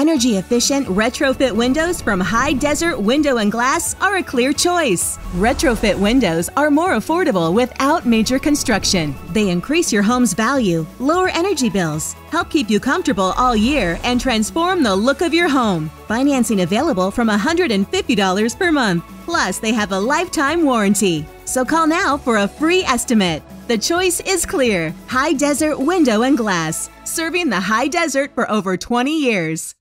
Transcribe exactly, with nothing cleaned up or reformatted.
Energy-efficient retrofit windows from High Desert Window and Glass are a clear choice. Retrofit windows are more affordable without major construction. They increase your home's value, lower energy bills, help keep you comfortable all year, and transform the look of your home. Financing available from one hundred fifty dollars per month. Plus, they have a lifetime warranty. So call now for a free estimate. The choice is clear. High Desert Window and Glass, serving the high desert for over twenty years.